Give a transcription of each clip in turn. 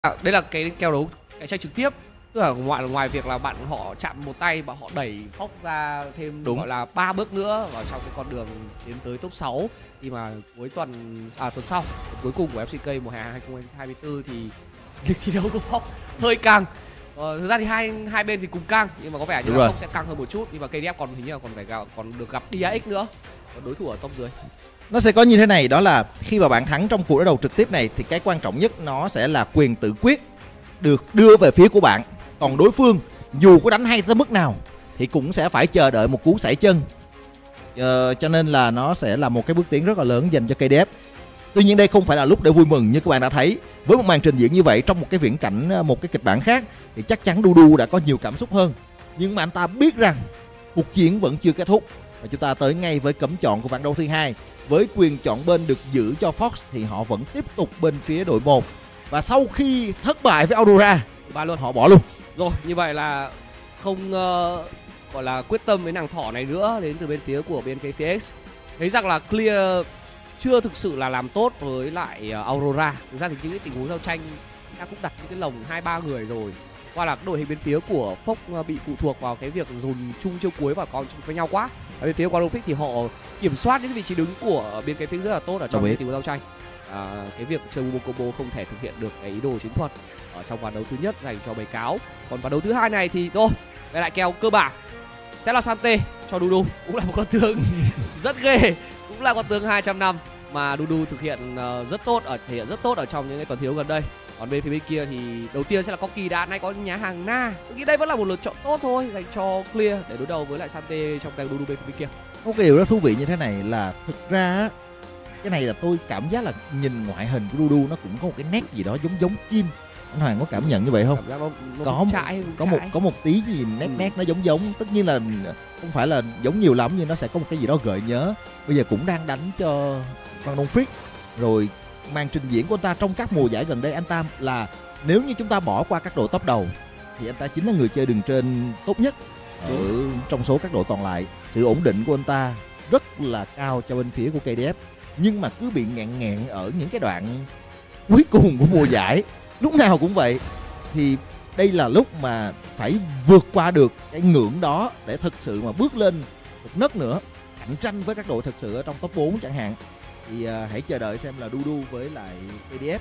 Đây là cái kèo đấu cạnh tranh trực tiếp, tức là ngoài việc là bạn họ chạm một tay và họ đẩy Fox ra thêm gọi là 3 bước nữa vào trong cái con đường tiến tới top 6 khi mà cuối tuần sau cuối cùng của FCK mùa hè 2024 thì thi đấu của Fox hơi căng. Thực ra thì hai bên thì cùng căng nhưng mà có vẻ như là Fox sẽ căng hơn một chút, nhưng mà KDF còn hình như là còn được gặp DAX nữa, còn đối thủ ở top dưới. Nó sẽ có như thế này, đó là khi mà bạn thắng trong cuộc đối đầu trực tiếp này thì cái quan trọng nhất nó sẽ là quyền tự quyết được đưa về phía của bạn. Còn đối phương dù có đánh hay tới mức nào thì cũng sẽ phải chờ đợi một cú sẩy chân. Cho nên là nó sẽ là một cái bước tiến rất là lớn dành cho KDF. Tuy nhiên đây không phải là lúc để vui mừng như các bạn đã thấy. Với một màn trình diễn như vậy trong một cái viễn cảnh, một cái kịch bản khác thì chắc chắn Dudu đã có nhiều cảm xúc hơn. Nhưng mà anh ta biết rằng cuộc chiến vẫn chưa kết thúc và chúng ta tới ngay với cấm chọn của ván đấu thứ hai. Với quyền chọn bên được giữ cho Fox thì họ vẫn tiếp tục bên phía đội 1. Và sau khi thất bại với Aurora, họ bỏ luôn. Rồi, như vậy là không gọi là quyết tâm với nàng thỏ này nữa đến từ bên phía của BNK Phoenix. Thấy rằng là Clear chưa thực sự là làm tốt với lại Aurora. Thực ra thì những cái tình huống giao tranh ta cũng đặt những cái lồng 2-3 người rồi. Qua là đội hình bên phía của Fox bị phụ thuộc vào cái việc dồn chung chiêu cuối và còn với nhau quá. Ở bên phía của Quantum Fix thì họ kiểm soát những vị trí đứng của BNK Phoenix rất là tốt ở trong cái tình huống giao tranh. Cái việc chơi Bubo Combo không thể thực hiện được cái ý đồ chiến thuật ở trong ván đấu thứ nhất dành cho bầy cáo. Còn ván đấu thứ hai này thì thôi, về lại kèo cơ bản sẽ là Sante cho Dudu, cũng là một con tướng rất ghê, cũng là con tướng 200 năm mà Dudu thực hiện rất tốt ở trong những cái tuần thi đấu gần đây. Còn bên phía bên kia thì đầu tiên sẽ là Corki, đã nay có nhà hàng Na. Tôi nghĩ đây vẫn là một lựa chọn tốt thôi dành cho Clear để đối đầu với lại Sante trong tay Dudu bên phía bên kia. Có cái điều rất thú vị như thế này là thực ra cái này là tôi cảm giác là nhìn ngoại hình của Dudu nó cũng có một cái nét gì đó giống chim. Anh Hoàng có cảm nhận như vậy không? Có một tí gì nét nó giống. Tất nhiên là không phải là giống nhiều lắm nhưng nó sẽ có một cái gì đó gợi nhớ. Bây giờ cũng đang đánh cho Quantum Fix. Rồi màn trình diễn của anh ta trong các mùa giải gần đây, anh ta là nếu như chúng ta bỏ qua các đội top đầu thì anh ta chính là người chơi đường trên tốt nhất ở trong số các đội còn lại. Sự ổn định của anh ta rất là cao cho bên phía của KDF, nhưng mà cứ bị ngẹn ở những cái đoạn cuối cùng của mùa giải, lúc nào cũng vậy. Thì đây là lúc mà phải vượt qua được cái ngưỡng đó để thực sự mà bước lên một nấc nữa, cạnh tranh với các đội thực sự ở trong top 4 chẳng hạn. Thì hãy chờ đợi xem là Dudu với lại KDF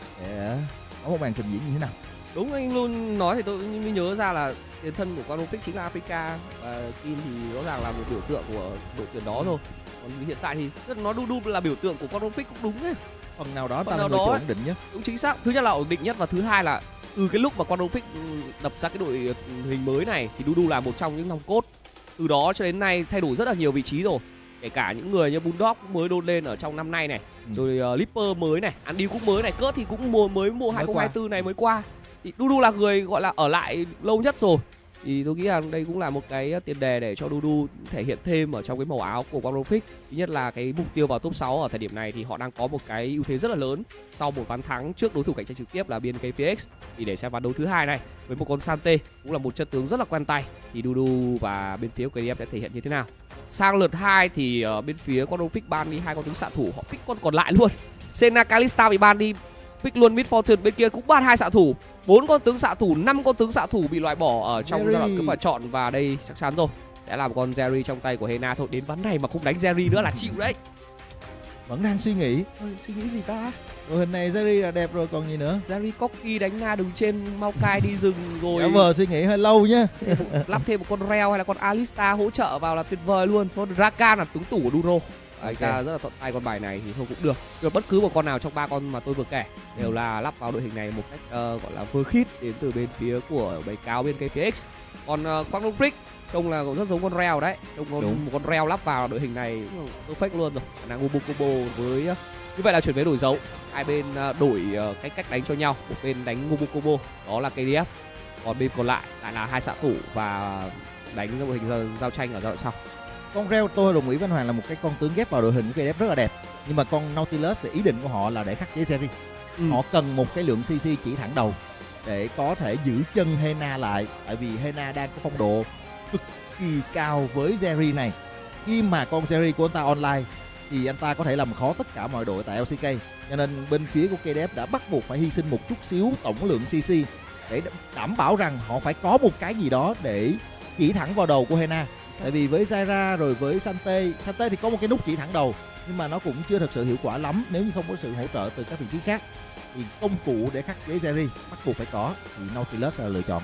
để có một màn trình diễn như thế nào. Đúng, anh luôn nói thì tôi mới nhớ ra là tiền thân của Quantum Fix chính là Africa, và Kim thì rõ ràng là một biểu tượng của đội tuyển đó thôi. Còn hiện tại thì nói Dudu là biểu tượng của Quantum Fix cũng đúng đấy. Phần nào đó ta là người ổn định nhất. Đúng, chính xác. Thứ nhất là ổn định nhất, và thứ hai là từ cái lúc mà Quantum Fix đập ra cái đội hình mới này thì Dudu là một trong những nòng cốt. Từ đó cho đến nay thay đổi rất là nhiều vị trí rồi. Kể cả những người như Bulldog cũng mới đôn lên ở trong năm nay này, rồi Lipper mới này, Andy cũng mới này, Kurt thì cũng mới mùa 2024 này mới qua. Thì Dudu là người gọi là ở lại lâu nhất rồi. Thì tôi nghĩ là đây cũng là một cái tiền đề để cho Dudu thể hiện thêm ở trong cái màu áo của Quantum Fix. Thứ nhất là cái mục tiêu vào top 6 ở thời điểm này thì họ đang có một cái ưu thế rất là lớn sau một ván thắng trước đối thủ cạnh tranh trực tiếp là BNK Phoenix. Thì để xem ván đấu thứ hai này với một con Sante cũng là một chân tướng rất là quen tay thì Dudu và bên phía của KDF sẽ thể hiện như thế nào. Sang lượt 2 thì ở bên phía Quantum Fix ban đi 2 con tướng xạ thủ, họ pick con còn lại luôn. Senna Kalista bị ban đi, pick luôn Mid Fortune, bên kia cũng ban 2 xạ thủ, 4 con tướng xạ thủ, 5 con tướng xạ thủ bị loại bỏ ở trong giai đoạn cấm và chọn, và đây chắc chắn rồi sẽ là một con Jerry trong tay của Hena thôi. Đến ván này mà không đánh Jerry nữa là chịu đấy. Vẫn đang suy nghĩ. Suy nghĩ gì ta? Đội hình này Jerry là đẹp rồi còn gì nữa. Jerry Corki đánh Nga đứng trên Maokai đi rừng rồi. Dạ vờ suy nghĩ hơi lâu nhá. Lắp thêm một con Reo hay là con Alista hỗ trợ vào là tuyệt vời luôn. Con Rakan là tướng tủ của Duro. Anh ta rất là thuận tay con bài này thì thôi cũng được. Rồi bất cứ một con nào trong 3 con mà tôi vừa kể đều là lắp vào đội hình này một cách gọi là vừa khít đến từ bên phía của bầy cáo bên KPX. Còn Quantum Fix trông là cũng rất giống con Reo đấy. Trông một con Reo lắp vào đội hình này perfect luôn rồi. Khả năng combo với như vậy là chuyển về đổi dấu. Hai bên đổi cách đánh cho nhau. Một bên đánh combo đó là KDF. Còn bên còn lại là 2 xạ thủ và đánh đội hình giao tranh ở giai đoạn sau. Con Reo tôi đồng ý với anh Hoàng là một cái con tướng ghép vào đội hình của KDF rất là đẹp. Nhưng mà con Nautilus thì ý định của họ là để khắc chế Jerry. Họ cần một cái lượng CC chỉ thẳng đầu để có thể giữ chân Hena lại. Tại vì Hena đang có phong độ cực kỳ cao với Jerry này. Khi mà con Jerry của anh ta online thì anh ta có thể làm khó tất cả mọi đội tại LCK. Cho nên bên phía của KDF đã bắt buộc phải hy sinh một chút xíu tổng lượng CC để đảm bảo rằng họ phải có một cái gì đó để chỉ thẳng vào đầu của Hena. Tại vì với Zyra rồi với Sante thì có một cái nút chỉ thẳng đầu, nhưng mà nó cũng chưa thật sự hiệu quả lắm nếu như không có sự hỗ trợ từ các vị trí khác. Thì công cụ để khắc chế Jerry bắt buộc phải có, thì Nautilus là lựa chọn.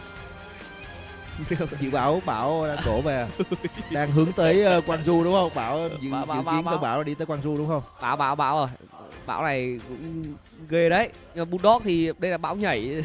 Dự báo bão đang đổ về, đang hướng tới Gwangju đúng không? Bão dự kiến cơn bão đi tới Gwangju đúng không? Bão rồi. Bão này cũng ghê đấy. Nhưng mà Bulldog thì đây là bão nhảy.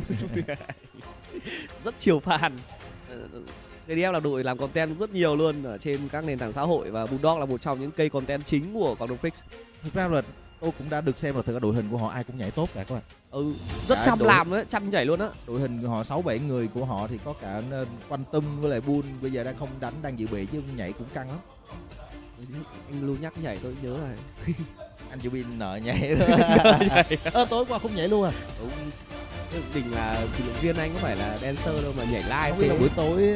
Rất chiều fan. KDF là đội làm content rất nhiều luôn ở trên các nền tảng xã hội, và Bulldog là một trong những cây content chính của Quảng Đông Freaks. Thực ra là tôi cũng đã được xem là thực ra đội hình của họ ai cũng nhảy tốt cả các bạn. Rất chăm làm đấy, chăm nhảy luôn á. Đội hình của họ 6-7 người của họ thì có cả Quantum với lại Bull bây giờ đang không đánh, đang dự bị, chứ nhảy cũng căng lắm. Anh luôn nhắc nhảy tôi nhớ là anh dự bị nợ nhảy đó. Tối qua không nhảy luôn à? Đúng. Định là vận động viên, anh có phải là dancer đâu mà nhảy live. Không biết là buổi tối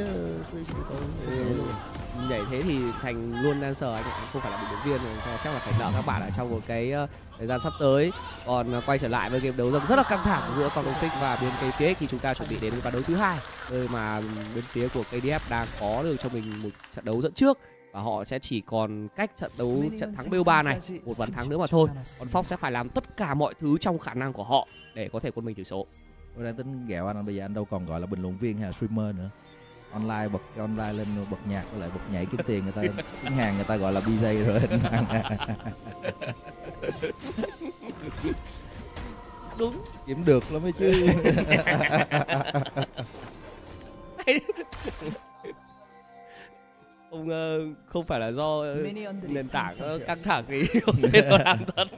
nhảy thế thì thành luôn dancer, anh không phải là vận động viên rồi. Chắc là phải đợi các bạn ở trong một cái thời gian sắp tới. Còn quay trở lại với game đấu rất là căng thẳng giữa Quảng Đông Freaks và bên KTX khi chúng ta chuẩn bị đến ván đấu thứ hai, nơi mà bên phía của KDF đang có được cho mình một trận đấu dẫn trước, và họ sẽ chỉ còn cách trận thắng BO3 này một ván thắng nữa mà thôi. Còn Fox sẽ phải làm tất cả mọi thứ trong khả năng của họ để có thể quân mình tỷ số. Tôi đang tính ghẹo anh, bây giờ anh đâu còn gọi là bình luận viên hay là streamer nữa. Online bật online lên bật nhạc với lại bật nhảy kiếm tiền, người ta tiếng Hàn người ta gọi là DJ rồi. Đúng, kiếm được lắm ấy chứ. Không phải là do nền tảng căng thẳng thì không thể nào làm thật.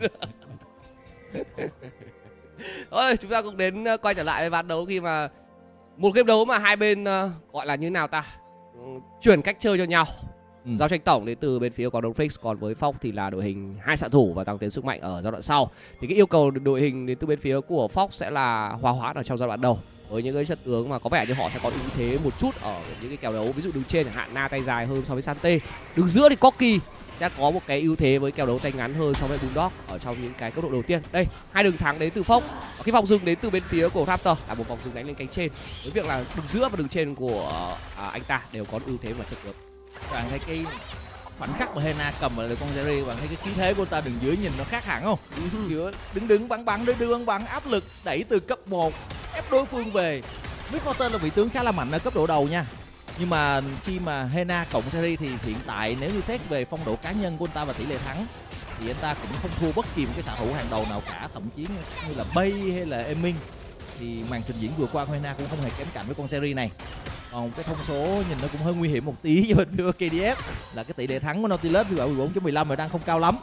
Thôi chúng ta cũng đến quay trở lại với ván đấu, khi mà một game đấu mà hai bên gọi là như nào ta, chuyển cách chơi cho nhau. Giao tranh tổng đến từ bên phía Quảng Đông Freaks, còn với Fox thì là đội hình 2 xạ thủ và tăng tiến sức mạnh ở giai đoạn sau. Thì cái yêu cầu đội hình đến từ bên phía của Fox sẽ là hòa hoãn ở trong giai đoạn đầu, với những cái chất tướng mà có vẻ như họ sẽ có ưu thế một chút ở những cái kèo đấu. Ví dụ đứng trên chẳng hạn Na tay dài hơn so với Sante, đứng giữa thì Corki sẽ có một cái ưu thế với kèo đấu tay ngắn hơn so với Bulldog ở trong những cái cấp độ đầu tiên. Đây, hai đường thắng đến từ Fox. Cái vòng dừng đến từ bên phía của Raptor là một vòng dừng đánh lên cánh trên, với việc là đường giữa và đường trên của anh ta đều có ưu thế và chất tướng. Bạn thấy cái khoảnh khắc mà Hena cầm lại con Jerry, bạn thấy cái khí thế của ta đường dưới nhìn nó khác hẳn không? Kiểu đứng bắn đưa bắn áp lực đẩy từ cấp 1 ép đối phương về. Midforten là vị tướng khá là mạnh ở cấp độ đầu nha. Nhưng mà khi mà Hena cộng Jerry thì hiện tại nếu như xét về phong độ cá nhân của anh ta và tỷ lệ thắng thì anh ta cũng không thua bất kỳ một cái xạ thủ hàng đầu nào cả, thậm chí như là Bay hay là Emin. Thì màn trình diễn vừa qua của Hena cũng không hề kém cạnh với con Jerry này. Còn cái thông số nhìn nó cũng hơi nguy hiểm một tí với bên phía KDF là cái tỷ lệ thắng của Nautilus thì ở 14.15 mà đang không cao lắm.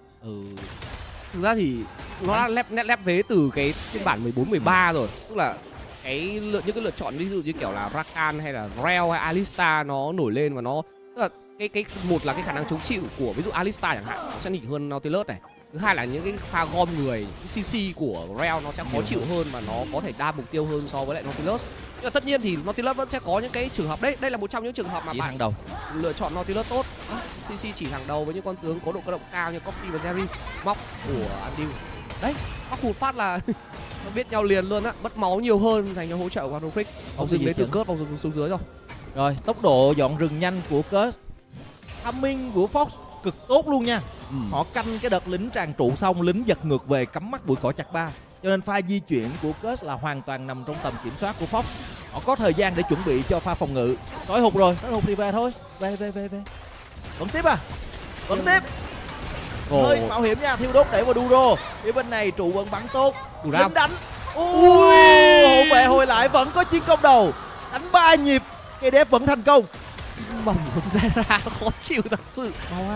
Thực ra thì nó đã lép vế từ cái phiên bản 14-13 rồi. Tức là những cái lựa chọn ví dụ như kiểu là Rakan hay là Rell hay Alistar nó nổi lên, và nó tức là cái một là cái khả năng chống chịu của ví dụ Alistar chẳng hạn nó sẽ nhỉnh hơn Nautilus này. Thứ hai là những cái pha gom người, cái CC của Rell nó sẽ khó chịu hơn và nó có thể đa mục tiêu hơn so với lại Nautilus. Nhưng mà tất nhiên thì Nautilus vẫn sẽ có những cái trường hợp đấy. Đây là một trong những trường hợp mà bạn lựa chọn Nautilus tốt. CC chỉ thẳng đầu với những con tướng có độ cơ động cao như Coffee và Jerry. Móc của Andiu. Đấy, móc một phát là nó biết nhau liền luôn á, mất máu nhiều hơn dành cho hỗ trợ của Quantum Freak. Vòng dừng đến từ Curse, vòng dừng xuống dưới rồi. Rồi, tốc độ dọn rừng nhanh của Curse. Timing của Fox cực tốt luôn nha. Họ canh cái đợt lính tràn trụ xong, lính giật ngược về cắm mắt bụi cỏ chặt ba. Cho nên pha di chuyển của Curse là hoàn toàn nằm trong tầm kiểm soát của Fox. Họ có thời gian để chuẩn bị cho pha phòng ngự. Tối hụt rồi, tối hụt thì về thôi. Về. Vẫn tiếp à? Vẫn tiếp. Hơi mạo hiểm nha, Thiêu Đốt đẩy vào Duro. Phía bên này trụ vẫn bắn tốt. Lính đánh. Ui, hộ vệ hồi lại vẫn có chiến công đầu. Đánh 3 nhịp, KDF vẫn thành công. Bỏng ra khó chịu thật sự.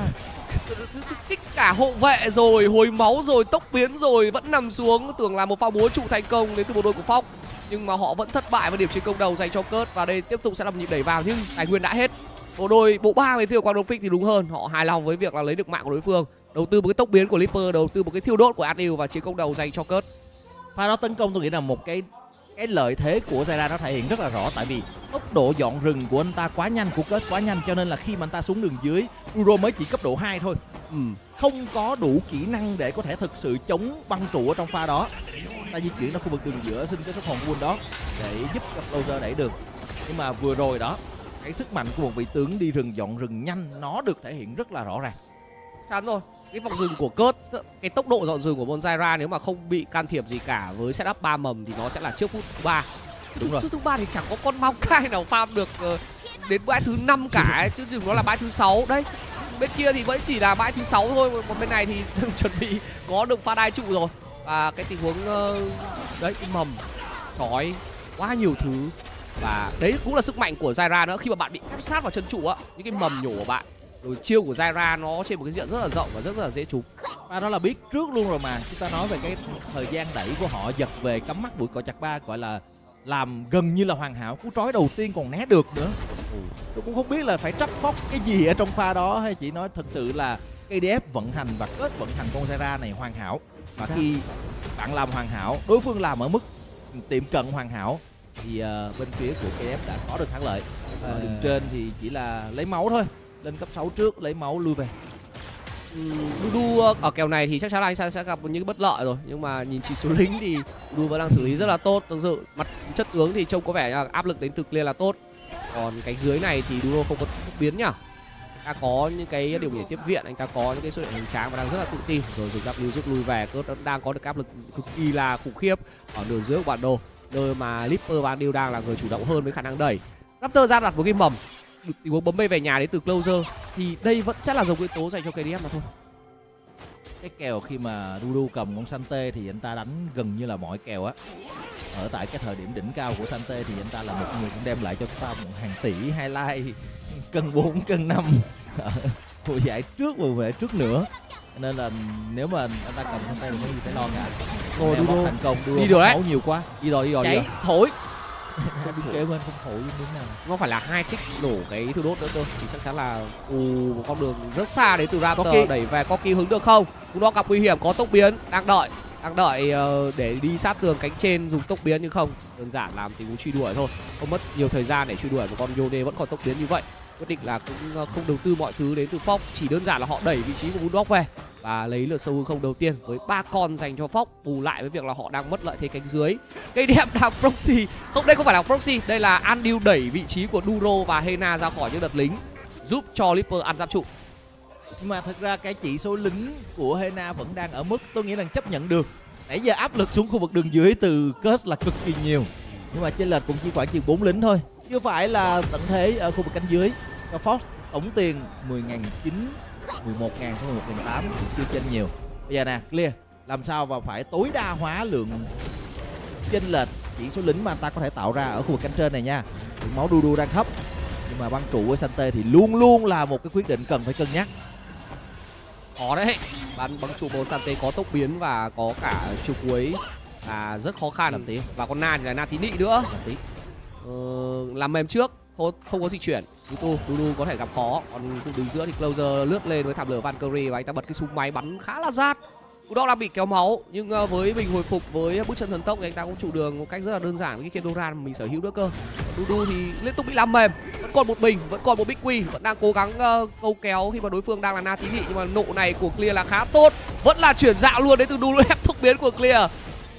Kích cả hộ vệ rồi, hồi máu rồi, tốc biến rồi, vẫn nằm xuống. Tưởng là một pha búa trụ thành công đến từ bộ đôi của Fox, nhưng mà họ vẫn thất bại với điểm chiến công đầu dành cho Curse. Và đây tiếp tục sẽ là một nhịp đẩy vào, nhưng tài nguyên đã hết. Bộ 3 về phía Quang Đông Freak thì đúng hơn, họ hài lòng với việc là lấy được mạng của đối phương, đầu tư một cái tốc biến của Leaper, đầu tư một cái thiêu đốt của Adil và chiến công đầu dành cho Curse. Pha đó tấn công tôi nghĩ là một cái lợi thế của Zyra nó thể hiện rất là rõ, tại vì tốc độ dọn rừng của anh ta quá nhanh, của Curse quá nhanh, cho nên là khi mà anh ta xuống đường dưới, Duro mới chỉ cấp độ 2 thôi, không có đủ kỹ năng để có thể thực sự chống băng trụ ở trong pha đó. Ta di chuyển ra khu vực đường giữa, xin cái xuất hồn của đó để giúp cho Closer đẩy được. Nhưng mà vừa rồi đó, cái sức mạnh của một vị tướng đi rừng dọn rừng nhanh nó được thể hiện rất là rõ ràng. Chắn rồi, cái vòng rừng của Kurt, cái tốc độ dọn rừng của Bonzaira nếu mà không bị can thiệp gì cả với setup 3 mầm thì nó sẽ là trước phút thứ 3. Đúng rồi. Trước thứ 3 thì chẳng có con Maokai nào farm được đến bãi thứ 5 cả ấy, chứ đừng nói là bãi thứ 6 đấy. Bên kia thì vẫn chỉ là bãi thứ 6 thôi, còn bên này thì chuẩn bị có được pha đai trụ rồi. Và cái tình huống đấy, cái mầm trói quá nhiều thứ. Và đấy cũng là sức mạnh của Zyra nữa, khi mà bạn bị ép sát vào chân trụ á, những cái mầm nhổ của bạn rồi chiêu của Zyra nó trên một cái diện rất là rộng và rất là dễ trúng. Và đó là biết trước luôn rồi mà. Chúng ta nói về cái thời gian đẩy của họ giật về cắm mắt bụi cỏ chặt ba, gọi là làm gần như là hoàn hảo. Cú trói đầu tiên còn né được nữa. Tôi cũng không biết là phải trách Fox cái gì ở trong pha đó, hay chỉ nói thật sự là KDF vận hành và kết vận hành con Zyra này hoàn hảo. Và khi bạn làm hoàn hảo, đối phương làm ở mức tiệm cận hoàn hảo thì bên phía của KDF đã có được thắng lợi. Đường trên thì chỉ là lấy máu thôi, lên cấp 6 trước lấy máu lui về. Dudu ở kèo này thì chắc chắn là anh sẽ gặp những bất lợi rồi, nhưng mà nhìn chỉ số lính thì Dudu vẫn đang xử lý rất là tốt. Thực sự mặt chất tướng thì trông có vẻ là áp lực đến từ Clear là tốt, còn cánh dưới này thì Dudu không có thúc biến nhá. Anh ta có những cái điều kiện tiếp viện, anh ta có những cái số điện hoành tráng và đang rất là tự tin rồi dùng W giúp lui về. Cớt đang có được áp lực cực kỳ là khủng khiếp ở nửa dưới của bản đồ, nơi mà Lipper và Anil đang là người chủ động hơn với khả năng đẩy. Raptor ra đặt một cái mầm, tình huống bấm bay về nhà đến từ Closer thì đây vẫn sẽ là dòng yếu tố dành cho KDF mà thôi. Cái kèo khi mà Dudu cầm con Sante thì anh ta đánh gần như là mọi kèo á. Ở tại cái thời điểm đỉnh cao của Sante thì anh ta là một người cũng đem lại cho chúng ta một hàng tỷ highlight cân 4, cân 5 mùa giải trước và về trước nữa. Nên là nếu mà anh ta cầm Sante thì không gì phải lo cả. Rồi Dudu thành công, Dudu đi được đấy, máu nhiều quá. Đi rồi cháy thổi. Kêu bên không thổi miếng nào. Nó phải là 2 tích nổ cái thứ đốt nữa cơ thì chắc chắn là một con đường rất xa đến từ Raptor đẩy về. Corki hứng được không? Cũng đó gặp nguy hiểm, có tốc biến, đang đợi để đi sát tường cánh trên dùng tốc biến, nhưng không, đơn giản làm tình huống truy đuổi thôi, không mất nhiều thời gian để truy đuổi một con Yone vẫn còn tốc biến như vậy. Quyết định là cũng không đầu tư mọi thứ đến từ Fox, chỉ đơn giản là họ đẩy vị trí của Bulldog về và lấy lượt sâu không đầu tiên với 3 con dành cho Fox, bù lại với việc là họ đang mất lợi thế cánh dưới. Cây đẹp đang proxy, không, đây không phải là proxy, đây là Anil đẩy vị trí của Duro và Hena ra khỏi những đợt lính, giúp cho Lipper ăn giáp trụ. Nhưng mà thực ra cái chỉ số lính của Hena vẫn đang ở mức tôi nghĩ là chấp nhận được. Nãy giờ áp lực xuống khu vực đường dưới từ Curse là cực kỳ nhiều, nhưng mà chênh lệch cũng chỉ khoảng chừng 4 lính thôi, chưa phải là tận thế ở khu vực cánh dưới. Cho Fox tổng tiền 10.900, 11.000 xong 11.800 chưa chênh nhiều. Bây giờ nè, Clear làm sao và phải tối đa hóa lượng chênh lệch chỉ số lính mà anh ta có thể tạo ra ở khu vực cánh trên này nha. Lượng máu Dudu đang thấp, nhưng mà băng trụ với Sante thì luôn luôn là một cái quyết định cần phải cân nhắc. Khó đấy, bắn băng trụ Sante có tốc biến và có cả chiều cuối là rất khó khăn. Và con Na thì là Na tí nị nữa. Làm mềm trước, không có di chuyển. Dudu có thể gặp khó, còn khu đứng giữa thì Closer lướt lên với thảm lửa Valkyrie và anh ta bật cái súng máy bắn khá là rát. Đó đang bị kéo máu, nhưng với mình hồi phục với bước chân thần tốc thì anh ta cũng trụ đường một cách rất là đơn giản với cái Kendoran mà mình sở hữu nữa cơ. Dudu thì liên tục bị làm mềm, vẫn còn một mình, vẫn còn một Big Quy, vẫn đang cố gắng câu kéo khi mà đối phương đang là Na tí nị, nhưng mà nộ này của Clear là khá tốt, vẫn là chuyển dạo luôn đến từ Dudu ép thúc biến của Clear.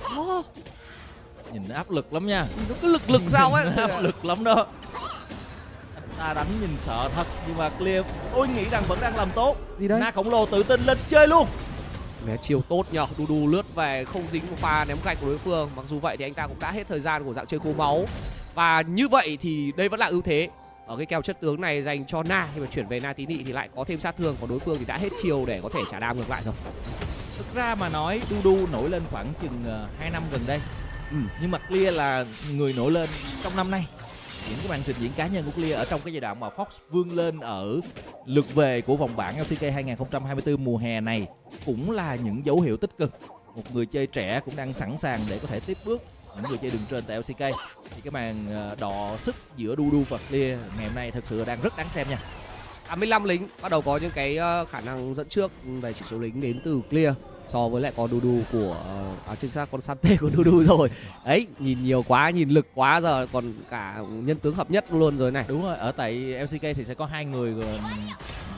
Nhìn áp lực lắm nha, nó cứ lực sao ấy, áp lực lắm đó. Anh ta đánh nhìn sợ thật, nhưng mà Clear tôi nghĩ rằng vẫn đang làm tốt. Gì đấy? Na khổng lồ tự tin lên chơi luôn. Mé chiều tốt nhờ, Dudu lướt về không dính một pha ném gạch của đối phương. Mặc dù vậy thì anh ta cũng đã hết thời gian của dạng chơi khô máu. Và như vậy thì đây vẫn là ưu thế ở cái kèo chất tướng này dành cho Na. Khi mà chuyển về Na tí nị thì lại có thêm sát thương, còn đối phương thì đã hết chiều để có thể trả đam ngược lại rồi. Thực ra mà nói Dudu nổi lên khoảng chừng 2 năm gần đây. Nhưng mà Clear là người nổi lên trong năm nay. Những cái màn trình diễn cá nhân của Clear ở trong cái giai đoạn mà Fox vươn lên ở lượt về của vòng bảng LCK 2024 mùa hè này cũng là những dấu hiệu tích cực. Một người chơi trẻ cũng đang sẵn sàng để có thể tiếp bước những người chơi đường trên tại LCK. Thì cái màn đọ sức giữa Dudu và Clear ngày hôm nay thực sự đang rất đáng xem nha. 85 lính bắt đầu có những cái khả năng dẫn trước về chỉ số lính đến từ Clear so với lại con Dudu của chính xác con Sante của Dudu rồi. Đấy, nhìn nhiều quá, nhìn lực quá, giờ còn cả nhân tướng hợp nhất luôn rồi này. Đúng rồi, ở tại LCK thì sẽ có 2 người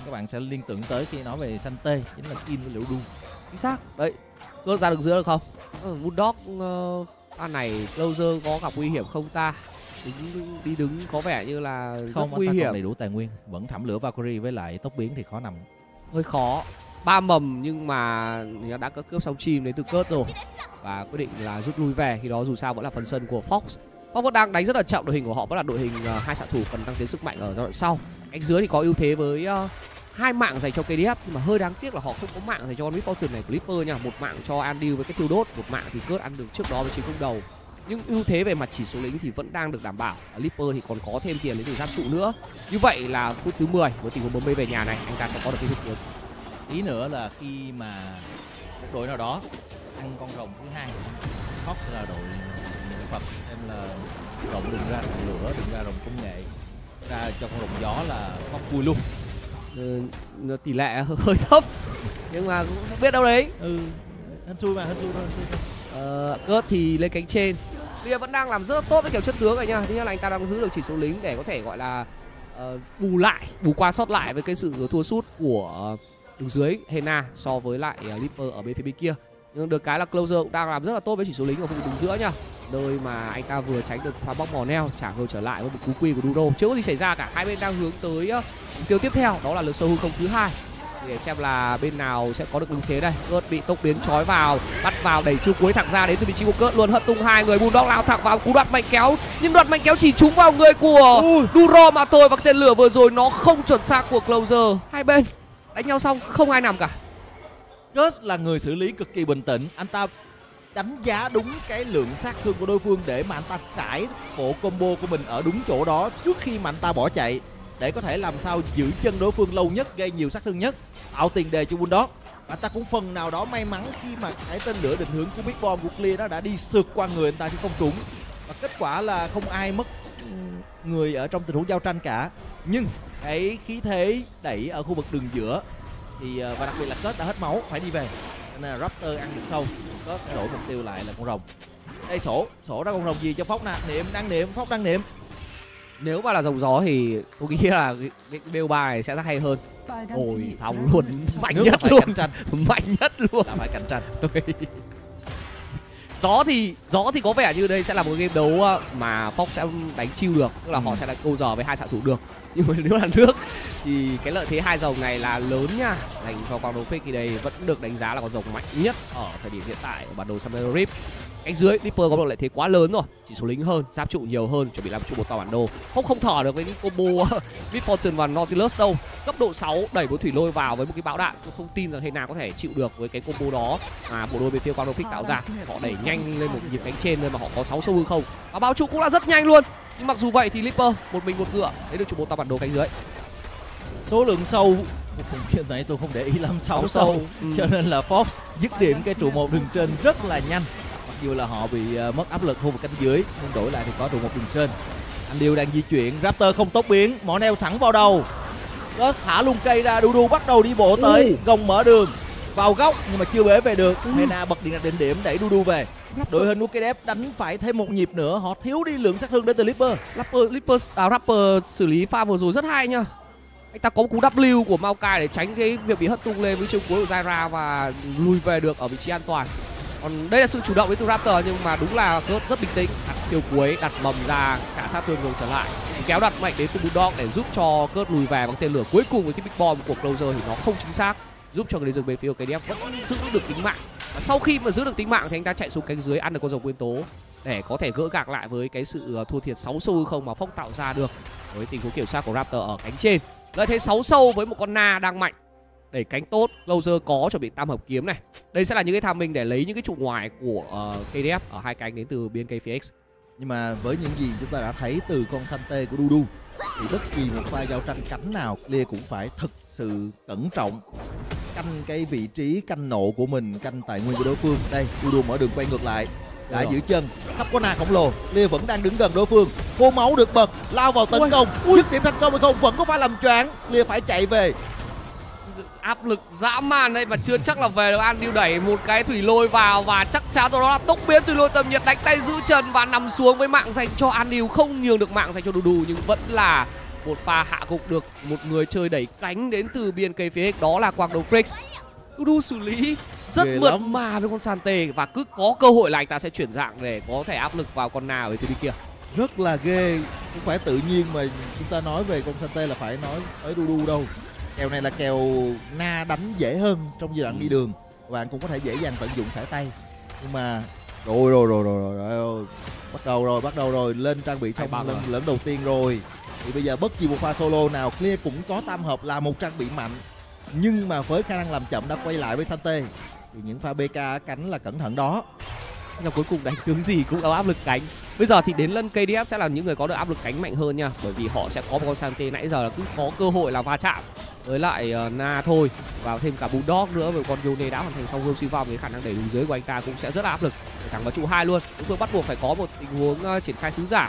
các bạn sẽ liên tưởng tới khi nói về Sante chính là Kin với Liễu Đu. Chính xác. Đấy, close ra được giữa được không? Bulldog pha này closer có gặp nguy hiểm không ta? Đứng có vẻ như là không, rất nguy hiểm. Không, đầy đủ tài nguyên, vẫn thảm lửa Valkyrie với lại tốc biến thì khó nằm. Hơi khó. 3 mầm nhưng mà đã cướp xong chim đến từ Kurt rồi và quyết định là rút lui về. Khi đó dù sao vẫn là phần sân của Fox. Fox vẫn đang đánh rất là chậm, đội hình của họ vẫn là đội hình hai xạ thủ cần tăng tiến sức mạnh ở giai đoạn sau. Cánh dưới thì có ưu thế với 2 mạng dành cho KDF nhưng mà hơi đáng tiếc là họ không có mạng dành cho con Mid Fortune này của Clipper nha. 1 mạng cho Andrew với cái thiêu đốt, 1 mạng thì Kurt ăn được trước đó với chiến công đầu. Nhưng ưu thế về mặt chỉ số lính thì vẫn đang được đảm bảo. Clipper thì còn có thêm tiền đến từ giáp trụ nữa. Như vậy là phút thứ 10 với tình huống bấm mây về nhà này, anh ta sẽ có được cái thực chiến. Tí nữa là khi mà một đội nào đó ăn con rồng thứ 2, Fox là đội niệm Phật, em là rồng đừng ra rồng lửa, đừng ra rồng công nghệ, ra cho con rồng gió là Fox vui luôn. Tỷ lệ hơi thấp nhưng mà cũng không biết đâu đấy. Hên xui mà, hên xui thôi. Cướp thì lên cánh trên. Lia vẫn đang làm rất tốt với kiểu chất tướng rồi nha. Thứ nhất là anh ta đang giữ được chỉ số lính để có thể gọi là bù qua sót lại với cái sự thua sút của đường dưới Hena so với lại Reaper ở bên phía bên kia. Nhưng được cái là Closer cũng đang làm rất là tốt với chỉ số lính ở khu vực đường giữa nha. Nơi mà anh ta vừa tránh được pha bóc mỏ neo, trả ngược trở lại với một cú quy của Duro. Chưa có gì xảy ra cả, hai bên đang hướng tới mục tiêu tiếp theo, đó là lượt sâu hư không thứ 2. Để xem là bên nào sẽ có được ưu thế đây. Curt bị tốc biến trói vào, bắt vào đẩy chiêu cuối thẳng ra đến từ vị trí của Curt luôn, hất tung hai người. Bulldog lao thẳng vào cú đoạt mạnh kéo, nhưng đoạt mạnh kéo chỉ trúng vào người của Duro mà thôi, và cái tên lửa vừa rồi nó không chuẩn xác của Closer. Hai bên đánh nhau xong không ai nằm cả. Curt là người xử lý cực kỳ bình tĩnh, anh ta đánh giá đúng cái lượng sát thương của đối phương để mà anh ta trải bộ combo của mình ở đúng chỗ đó trước khi mà anh ta bỏ chạy, để có thể làm sao giữ chân đối phương lâu nhất, gây nhiều sát thương nhất, tạo tiền đề cho Bulldog. Anh ta cũng phần nào đó may mắn khi mà cái tên lửa định hướng của Big Bomb của Clear đó đã đi sượt qua người anh ta chứ không trúng, và kết quả là không ai mất người ở trong tình huống giao tranh cả. Nhưng cái khí thế đẩy ở khu vực đường giữa thì và đặc biệt là Curt đã hết máu phải đi về, nên là Raptor ăn được sâu. Curt sẽ đổi mục tiêu lại là con rồng. Đây sổ ra con rồng gì cho Fox nè, Fox đang niệm. Nếu mà là dòng gió thì tôi nghĩ là cái BO3 này sẽ rất hay hơn. Ôi xong luôn, mạnh nhất luôn, mạnh nhất luôn. Là phải cạnh tranh. Gió thì có vẻ như đây sẽ là một game đấu mà Fox sẽ đánh chiêu được, tức là họ sẽ đánh câu giờ với hai xạ thủ được. Nhưng mà nếu là nước thì cái lợi thế hai rồng này là lớn nha, dành cho Quang Đông Fix thì đây vẫn được đánh giá là con rồng mạnh nhất ở thời điểm hiện tại ở bản đồ Summer Rip. Cánh dưới Reaper có một lợi thế quá lớn rồi, chỉ số lính hơn, giáp trụ nhiều hơn, chuẩn bị làm trụ một tàu bản đồ. Không thở được với những combo Mid Fortune và Nautilus đâu. Cấp độ 6 đẩy với thủy lôi vào với một cái bão đạn, tôi không tin rằng Hena có thể chịu được với cái combo đó mà bộ đôi bên phía Quang Đông Fix tạo ra. Họ đẩy nhanh lên một nhịp cánh trên nơi mà họ có 6 sâu hư không, và báo trụ cũng là rất nhanh luôn. Nhưng mặc dù vậy thì Reaper một mình một ngựa lấy được trụ một tàu bản đồ cánh dưới. Số lượng sâu hiện tại tôi không để ý lắm, 6 sâu. Cho nên là Fox dứt điểm cái trụ một đường trên rất là nhanh. Mặc dù là họ bị mất áp lực khu vực cánh dưới, nhưng đổi lại thì có trụ một đường trên. Anh Điêu đang di chuyển, Raptor không tốc biến, mỏ neo sẵn vào đầu. Có thả luôn cây ra, Dudu bắt đầu đi bộ tới, gồng mở đường vào góc nhưng mà chưa bế về được. Hena bật điện định điểm đẩy Dudu về. Đội hình của KDF đánh phải thêm một nhịp nữa, họ thiếu đi lượng sát thương đến từ Rapper xử lý pha vừa rồi rất hay nha. Anh ta có một cú W của Maokai để tránh cái việc bị hất tung lên với chiêu cuối của Zyra và lùi về được ở vị trí an toàn. Còn đây là sự chủ động đến từ Raptor, nhưng mà đúng là Kurt rất bình tĩnh, đặt chiêu cuối, đặt mầm ra, trả sát thương ngược trở lại, kéo đặt mạnh đến từ Bulldog để giúp cho Kurt lùi về bằng tên lửa cuối cùng với cái Big Bomb của Closer thì nó không chính xác, giúp cho cái rừng bên phía KDF vẫn giữ được tính mạng. Và sau khi mà giữ được tính mạng thì anh ta chạy xuống cánh dưới ăn được con rồng nguyên tố để có thể gỡ gạc lại với cái sự thua thiệt 6 sâu không mà Fox tạo ra được với tình huống kiểm soát của Raptor ở cánh trên. Lợi thế 6 sâu với một con Na đang mạnh, đẩy cánh tốt. Closer có chuẩn bị tam hợp kiếm này. Đây sẽ là những cái tham minh để lấy những cái trụ ngoài của KDF ở hai cánh đến từ BNK Phoenix. Nhưng mà với những gì chúng ta đã thấy từ con Sante của Dudu thì bất kỳ một pha giao tranh cánh nào Clear cũng phải thực sự cẩn trọng, canh cái vị trí canh nộ của mình, canh tài nguyên của đối phương. Đây Dudu mở đường quay ngược lại, đã giữ chân, sắp có Na khổng lồ. Clear vẫn đang đứng gần đối phương, khô máu được bật, lao vào tấn công, dứt điểm thành công hay không, vẫn có pha làm choáng. Clear phải chạy về, áp lực dã man đây mà chưa chắc là về được. Andrew đẩy một cái thủy lôi vào và chắc chắn đó là tốc biến thủy lôi tầm nhiệt, đánh tay giữ chân và nằm xuống với mạng dành cho Andrew, không nhường được mạng dành cho Dudu, nhưng vẫn là một pha hạ gục được một người chơi đẩy cánh đến từ BNK phía X, đó là Quang Đông Frix. Dudu xử lý rất mượt mà với con Sante và cứ có cơ hội là anh ta sẽ chuyển dạng để có thể áp lực vào con Na ở từ bên kia. Rất là ghê, không phải tự nhiên mà chúng ta nói về con Sante là phải nói tới Dudu đâu. Kèo này là kèo Na đánh dễ hơn trong giai đoạn đi đường, bạn cũng có thể dễ dàng tận dụng sải tay. Nhưng mà rồi bắt đầu rồi lên trang bị xong lẫn đầu tiên rồi. Thì bây giờ bất kỳ một pha solo nào Clear cũng có tam hợp là một trang bị mạnh, nhưng mà với khả năng làm chậm đã quay lại với Sante thì những pha BK cánh là cẩn thận đó. Nhưng cuối cùng đánh tướng gì cũng có áp lực cánh. Bây giờ thì đến lân KDF sẽ là những người có được áp lực cánh mạnh hơn nha, bởi vì họ sẽ có một con Sante nãy giờ là cứ có cơ hội là va chạm với lại Na thôi, vào thêm cả Bulldog nữa, với con Yone đã hoàn thành xong gương suy vong thì khả năng đẩy lùi dưới của anh ta cũng sẽ rất áp lực để thẳng vào trụ 2 luôn. Đối phương bắt buộc phải có một tình huống triển khai sứ giả.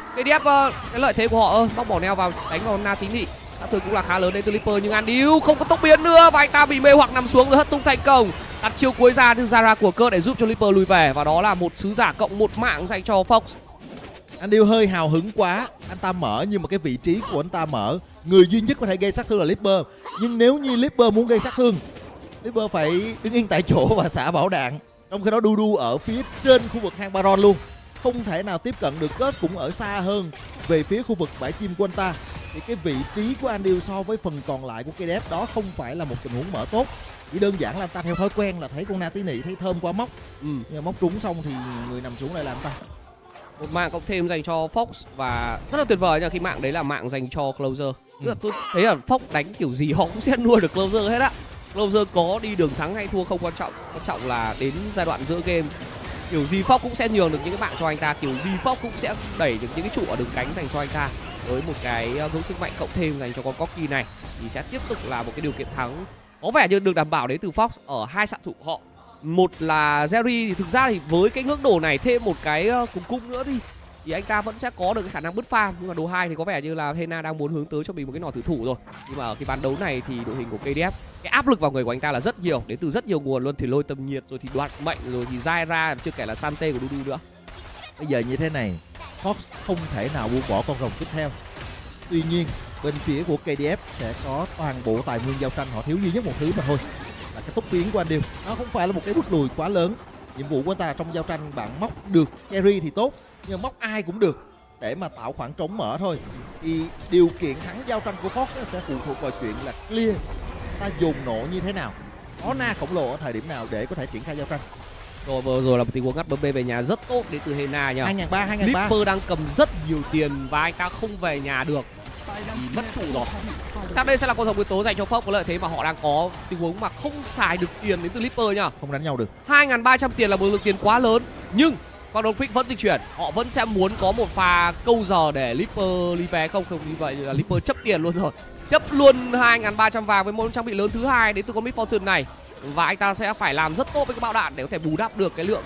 KDF cái lợi thế của họ bóc bỏ neo vào đánh vào Na tín nghị, sát thương cũng là khá lớn đến từ Liper, nhưng Andiu không có tốc biến nữa và anh ta bị mê hoặc nằm xuống rồi hất tung thành công. Đặt chiêu cuối ra từ Zara của Kurt để giúp cho Liper lùi về, và đó là một sứ giả cộng một mạng dành cho Fox. Andiu hơi hào hứng quá, anh ta mở nhưng mà cái vị trí của anh ta mở, người duy nhất có thể gây sát thương là Liper. Nhưng nếu như Liper muốn gây sát thương, Liper phải đứng yên tại chỗ và xả bảo đạn. Trong khi đó Dudu ở phía trên khu vực hang Baron luôn, không thể nào tiếp cận được. Kurt cũng ở xa hơn về phía khu vực bãi chim của anh ta. Thì cái vị trí của Andiu so với phần còn lại của KDF đó không phải là một tình huống mở tốt. Chỉ đơn giản là anh ta theo thói quen là thấy con Na tí nị thấy thơm quá móc, nhưng mà móc trúng xong thì người nằm xuống lại làm ta. Một mạng cộng thêm dành cho Fox và rất là tuyệt vời nha, khi mạng đấy là mạng dành cho Closer. Tức là tôi thấy là Fox đánh kiểu gì họ cũng sẽ nuôi được Closer hết á. Closer có đi đường thắng hay thua không quan trọng, quan trọng là đến giai đoạn giữa game kiểu gì Fox cũng sẽ nhường được những cái mạng cho anh ta, kiểu gì Fox cũng sẽ đẩy được những cái trụ ở đường cánh dành cho anh ta. Với một cái hướng sức mạnh cộng thêm dành cho con Corki này thì sẽ tiếp tục là một cái điều kiện thắng có vẻ như được đảm bảo đến từ Fox ở hai xạ thủ của họ. Một là Jerry, thì thực ra thì với cái ngưỡng đồ này thêm một cái cùng cung nữa thì anh ta vẫn sẽ có được cái khả năng bứt farm. Nhưng mà đồ 2 thì có vẻ như là Hena đang muốn hướng tới cho mình một cái nỏ thử thủ rồi. Nhưng mà ở cái ván đấu này thì đội hình của KDF, cái áp lực vào người của anh ta là rất nhiều, đến từ rất nhiều nguồn luôn, thì lôi tầm nhiệt rồi thì đoạt mệnh rồi thì Zyra, chưa kể là Sante của Dudu nữa. Bây giờ như thế này, Fox không thể nào buông bỏ con rồng tiếp theo. Tuy nhiên bên phía của KDF sẽ có toàn bộ tài nguyên giao tranh, họ thiếu duy nhất một thứ mà thôi, là cái tốc biến của Andiu. Nó không phải là một cái bước lùi quá lớn. Nhiệm vụ của anh ta là trong giao tranh bạn móc được carry thì tốt, nhưng mà móc ai cũng được để mà tạo khoảng trống mở thôi. Thì điều kiện thắng giao tranh của Fox sẽ phụ thuộc vào chuyện là Clear ta dồn nộ như thế nào, có Na khổng lồ ở thời điểm nào để có thể triển khai giao tranh. Rồi vừa rồi là một tình huống ngắt bấm bê về nhà rất tốt đến từ Hena nha. 2.300 Liper đang cầm rất nhiều tiền và anh ta không về nhà được thì mất trụ rồi. Chắc đây sẽ là con rồng nguyên tố dành cho Fox, có lợi thế mà họ đang có tình huống mà không xài được tiền đến từ Liper nha. Không đánh nhau được. 2.300 tiền là một lượng tiền quá lớn, nhưng con Đông Frix vẫn dịch chuyển, họ vẫn sẽ muốn có một pha câu giờ để Liper ly vé. Không như vậy là Liper chấp tiền luôn rồi, chấp luôn 2.300 vàng với một trang bị lớn thứ hai đến từ con Mid Fortune này, và anh ta sẽ phải làm rất tốt với cái bạo đạn để có thể bù đắp được cái lượng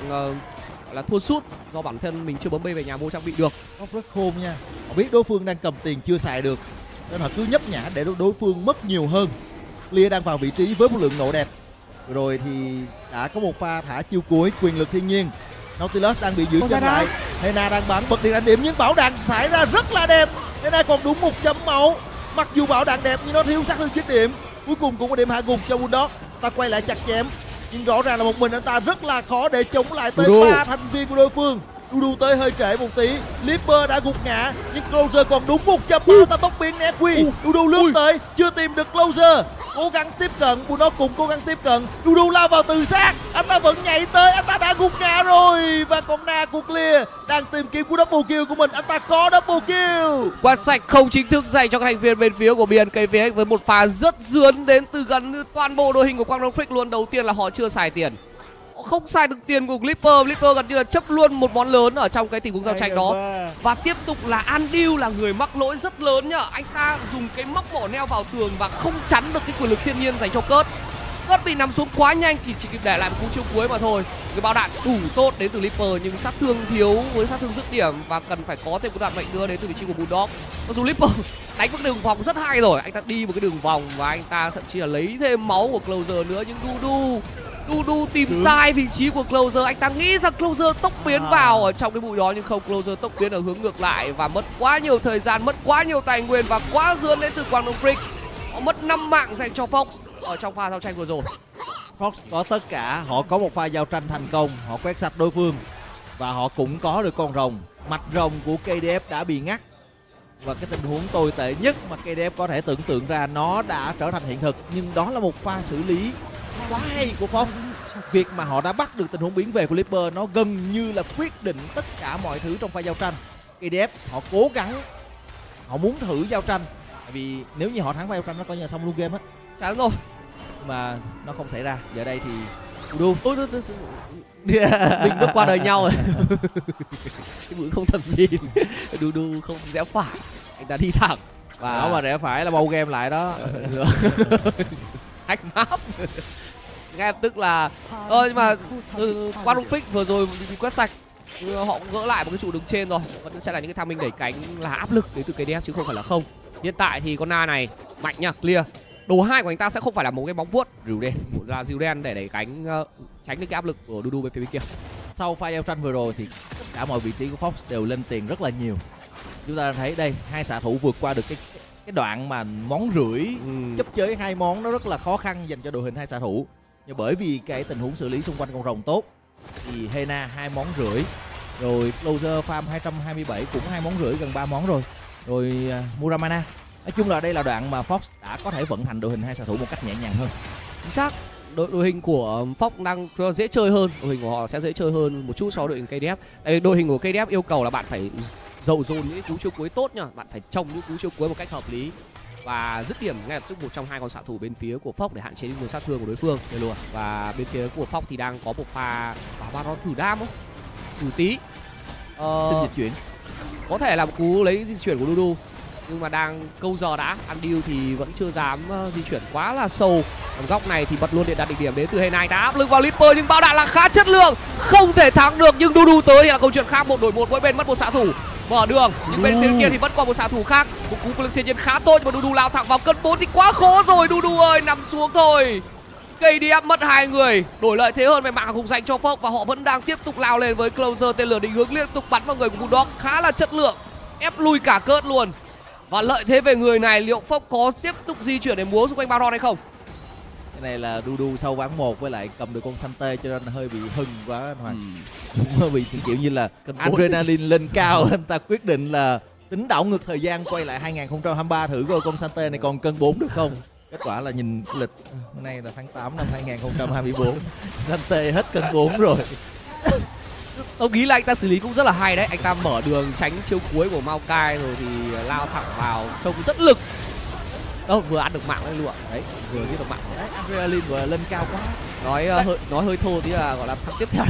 là thua sút do bản thân mình chưa bấm bê về nhà mua trang bị được. Fox rất khôn nha, họ biết đối phương đang cầm tiền chưa xài được nên họ cứ nhấp nhả để đối phương mất nhiều hơn. Clear đang vào vị trí với một lượng nộ đẹp rồi thì đã có một pha thả chiêu cuối quyền lực thiên nhiên. Nautilus đang bị giữ chân lại, Hena đang bắn bật điện đánh điểm nhưng bảo đạn xảy ra rất là đẹp. Hena còn đúng một chấm máu, mặc dù bảo đạn đẹp nhưng nó thiếu sát thương 9 điểm. Cuối cùng cũng có điểm hạ gục cho Bulldog. Ta quay lại chặt chém nhưng rõ ràng là một mình anh ta rất là khó để chống lại tới 3 thành viên của đối phương. Dudu tới hơi trễ một tí, Liper đã gục ngã nhưng Closer còn đúng một chấm máu. Ta tốc biến né quy, Dudu lướt tới chưa tìm được Closer, cố gắng tiếp cận, Bulldog cũng cố gắng tiếp cận. Dudu lao vào từ sát, anh ta vẫn nhảy tới, anh ta đã gục ngã rồi. Và con Na của Clear đang tìm kiếm cú double kill của mình, anh ta có double kill. Quạt sạch không chính thức dành cho các thành viên bên phía của BNKVX với một pha rất dướn đến từ gần toàn bộ đội hình của Quang Đông Frix luôn. Đầu tiên là họ chưa xài tiền, họ không xài được tiền của Liper gần như là chấp luôn một món lớn ở trong cái tình huống giao tranh đó. Và tiếp tục là Andiu là người mắc lỗi rất lớn nhá, anh ta dùng cái móc bỏ neo vào tường và không chắn được cái quyền lực thiên nhiên dành cho Kurt. Kurt bị nằm xuống quá nhanh thì chỉ kịp để lại một cú chiêu cuối mà thôi. Cái bao đạn đủ tốt đến từ Liper nhưng sát thương thiếu với sát thương dứt điểm và cần phải có thêm một đoạn mệnh đưa đến từ vị trí của Bulldog. Mặc dù Liper đánh một đường vòng rất hay rồi, anh ta đi một cái đường vòng và anh ta thậm chí là lấy thêm máu của Closer nữa, nhưng Dudu Dudu tìm sai vị trí của Closer. Anh ta nghĩ rằng Closer tốc biến vào ở trong cái bụi đó, nhưng không, Closer tốc biến ở hướng ngược lại và mất quá nhiều thời gian, mất quá nhiều tài nguyên và quá dướn đến từ Quang Đông Freak. Họ mất 5 mạng dành cho Fox ở trong pha giao tranh vừa rồi. Fox có tất cả, họ có một pha giao tranh thành công, họ quét sạch đối phương và họ cũng có được con rồng. Mạch rồng của KDF đã bị ngắt và cái tình huống tồi tệ nhất mà KDF có thể tưởng tượng ra nó đã trở thành hiện thực, nhưng đó là một pha xử lý quá hay của Fox. Việc mà họ đã bắt được tình huống biến về của Leaper nó gần như là quyết định tất cả mọi thứ trong pha giao tranh. KDF họ cố gắng, họ muốn thử giao tranh, tại vì nếu như họ thắng pha giao tranh nó coi như là xong luôn game á. Chán rồi. Nhưng mà nó không xảy ra. Giờ đây thì Dudu mình bước qua đời nhau rồi. Cái mũi không tầm nhìn. Dudu không rẽ phải, anh ta đi thẳng và đó mà rẽ phải là bầu game lại đó. hack map. Ngay lập tức là nhưng mà Quang Đông Freak vừa rồi bị quét sạch, họ cũng gỡ lại một cái trụ đứng trên rồi. Vẫn sẽ là những cái tham minh đẩy cánh là áp lực đến từ KDF chứ không phải là không. Hiện tại thì con Na này mạnh nha, clear. Đồ 2 của anh ta sẽ không phải là một cái bóng vuốt rìu đen, là rìu đen để đẩy cánh, tránh được cái áp lực của Dudu bên phía bên kia. Sau pha giao tranh vừa rồi thì tất cả mọi vị trí của Fox đều lên tiền rất là nhiều. Chúng ta thấy đây, hai xạ thủ vượt qua được cái đoạn mà món rưỡi chấp chơi hai món nó rất là khó khăn dành cho đội hình hai xạ thủ. Nhưng bởi vì cái tình huống xử lý xung quanh con rồng tốt thì Hena 2 món rưỡi, rồi Closer farm 227 cũng 2 món rưỡi, gần 3 món rồi. Rồi Muramana. Nói chung là đây là đoạn mà Fox đã có thể vận hành đội hình hai xạ thủ một cách nhẹ nhàng hơn. Chính xác. Đội hình của Fox đang dễ chơi hơn, đội hình của họ sẽ dễ chơi hơn một chút so với đội hình KDF. Tại vì đội hình của KDF yêu cầu là bạn phải dồn những cú chiêu cuối tốt nhá, bạn phải trồng những cú chiêu cuối một cách hợp lý và dứt điểm ngay lập tức một trong hai con xạ thủ bên phía của Fox để hạn chế nguồn sát thương của đối phương. Và bên phía của Fox thì đang có một pha Baron thử đam không? Thử tí. Xin dịch chuyển. Có thể là một cú lấy di chuyển của Dudu, nhưng mà đang câu giờ đã ăn deal thì vẫn chưa dám di chuyển quá là sâu. Còn góc này thì bật luôn điện đặt đỉnh điểm đến từ Hena, đã áp lực vào Leaper nhưng bao đạn là khá chất lượng, không thể thắng được. Nhưng Dudu tới thì là câu chuyện khác, 1 đổi 1, mỗi bên mất một xạ thủ mở đường, nhưng bên phía kia thì vẫn còn một xạ thủ khác. Một cú lực thiên nhiên khá tốt nhưng mà Dudu lao thẳng vào cân 4 thì quá khó rồi. Dudu ơi, nằm xuống thôi. KDF mất 2 người, đổi lợi thế hơn về mạng cùng dành cho Fox và họ vẫn đang tiếp tục lao lên với Closer. Tên lửa định hướng liên tục bắn vào người của Bulldog khá là chất lượng, ép lui cả cớt luôn. Và lợi thế về người này, liệu Fox có tiếp tục di chuyển để múa xung quanh Baron hay không? Cái này là Dudu sau ván 1 với lại cầm được con Sante cho nên hơi bị hưng quá anh Hoàng. Hơi bị kiểu như là adrenaline lên cao, anh ta quyết định là tính đảo ngược thời gian quay lại 2023 thử coi con Sante này còn cân 4 được không. Kết quả là nhìn lịch hôm nay là tháng 8 năm 2024, Sante hết cân 4 rồi. Tôi nghĩ là anh ta xử lý cũng rất là hay đấy, anh ta mở đường tránh chiêu cuối của Maokai rồi thì lao thẳng vào, trông rất lực. Vừa ăn được mạng lên luôn đấy, vừa giết được mạng đấy. Adrenaline vừa lên cao quá. Nói hơi thô tí là gọi là thằng tiếp theo.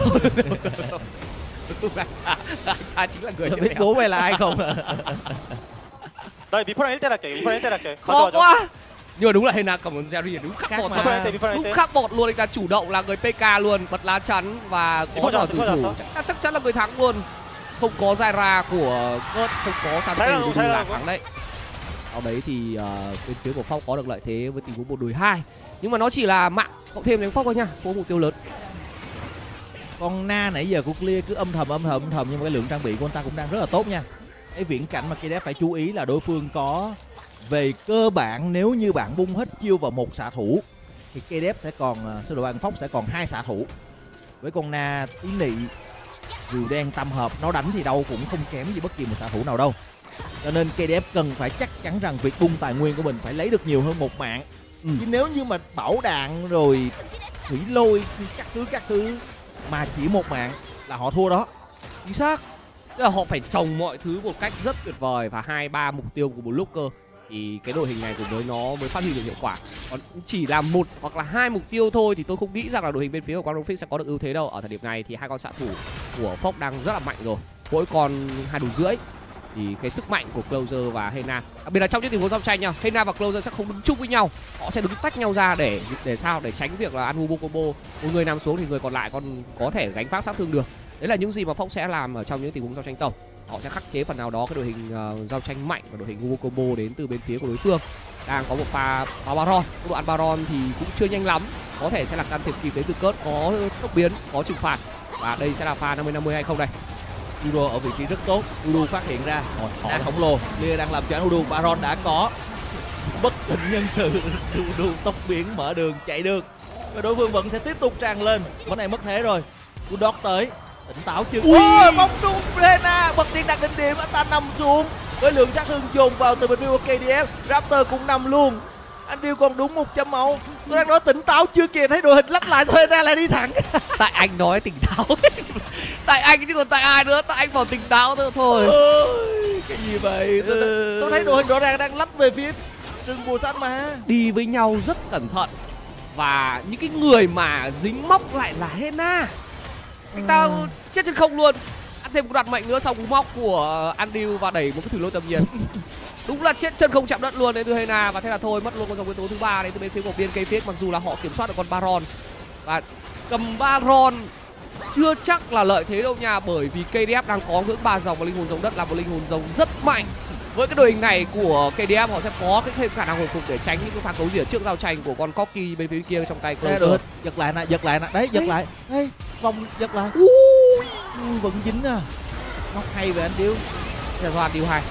Anh ta chính là người tiếp biết theo. bố mày là ai không? Đây, Viper 1대 할게. Viper 1대 할게. Khó quá. Nhưng mà đúng là Hena cầm Jerry đúng khắc bọt, đúng khắc bọt luôn. Anh ta chủ động là người PK luôn, bật lá chắn và có giỏi tử thủ, chắc chắn là người thắng luôn. Không có Zyra của Gert, không có Sante thì là thắng đấy. Sau đấy thì bên phía của Fox có được lợi thế với tình huống 1 đối 2, nhưng mà nó chỉ là mạng cộng thêm đến Fox thôi nha, có mục tiêu lớn. Con Na nãy giờ của Clear cứ âm thầm nhưng mà cái lượng trang bị của anh ta cũng đang rất là tốt nha. Cái viễn cảnh mà KDF phải chú ý là đối phương có, về cơ bản nếu như bạn bung hết chiêu vào một xạ thủ thì KDF sẽ còn, sơ đồ bàn Fox sẽ còn 2 xạ thủ. Với con Na tí nị rìu đen tam hợp, nó đánh thì đâu cũng không kém gì bất kỳ một xạ thủ nào đâu. Cho nên KDF cần phải chắc chắn rằng việc bung tài nguyên của mình phải lấy được nhiều hơn một mạng. Chứ nếu như mà bảo đạn rồi thủy lôi các thứ mà chỉ một mạng là họ thua đó. Chính xác. Tức là họ phải trồng mọi thứ một cách rất tuyệt vời và 2-3 mục tiêu của một lúc cơ thì cái đội hình này của nó mới phát huy được hiệu quả. Còn chỉ là 1 hoặc là 2 mục tiêu thôi thì tôi không nghĩ rằng là đội hình bên phía của Quang Đông Freak sẽ có được ưu thế đâu. Ở thời điểm này thì hai con xạ thủ của Fox đang rất là mạnh rồi, mỗi con 2,5 đùi. Thì cái sức mạnh của Closer và Hena, đặc biệt là trong những tình huống giao tranh nha, Hena và Closer sẽ không đứng chung với nhau, họ sẽ đứng tách nhau ra để sao, để tránh việc là ăn combo. Một người nằm xuống thì người còn lại còn có thể gánh vác sát thương được. Đấy là những gì mà Fox sẽ làm ở trong những tình huống giao tranh tổng. Họ sẽ khắc chế phần nào đó cái đội hình giao tranh mạnh và đội hình combo đến từ bên phía của đối phương. Đang có một pha Baron, tốc độ ăn Baron thì cũng chưa nhanh lắm, có thể sẽ là can thiệp kịp đến từ Cớt, có tốc biến, có trừng phạt. Và đây sẽ là pha 50-50 hay không đây? Dudu ở vị trí rất tốt. Dudu phát hiện ra Na khổng lồ, Clear đang làm choáng Dudu. Baron đã có bất tỉnh nhân sự. Dudu tốc biến mở đường chạy được và đối phương vẫn sẽ tiếp tục tràn lên. Con này mất thế rồi. Bulldog tới, tỉnh táo chưa? Ôi, bóng trúng Rena, bật tiên đặt đỉnh điểm, anh ta nằm xuống với lượng sát thương dồn vào từ bên phía của KDF. Raptor cũng nằm luôn. Anh Điêu còn đúng 100 máu. Tôi đang nói tỉnh táo chưa kìa, thấy đội hình lách lại thôi ra lại đi thẳng. Tại anh nói tỉnh táo. Tại anh chứ còn tại ai nữa, tại anh bảo tỉnh táo thôi. Ôi, cái gì vậy? Tôi thấy đội hình rõ ràng đang lách về phía rừng bùa xanh mà. Đi với nhau rất cẩn thận. Và những cái người mà dính móc lại là Hena. Anh ta chết trên không luôn. Ăn thêm một đoạt mệnh nữa sau cú móc của Andrew và đẩy một cái thử lôi tầm nhiệt. Đúng là chết chân không chạm đất luôn đến từ Hena. Và thế là thôi, mất luôn con dòng nguyên tố thứ 3 đến từ bên phía của BNK. Mặc dù là họ kiểm soát được con Baron và cầm Baron chưa chắc là lợi thế đâu nha, bởi vì KDF đang có ngưỡng 3 dòng và linh hồn giống đất là một linh hồn giống rất mạnh. Với cái đội hình này của KDF họ sẽ có cái thêm khả năng hồi phục để tránh những cái pha cấu rỉa trước giao tranh của con Corki bên phía kia trong tay Closer. Giật lại nè, đấy, giật lại. Đây, vòng giật lại. Vẫn dính à. Nó hay về anh Điêu. Thế là do Andrew hay.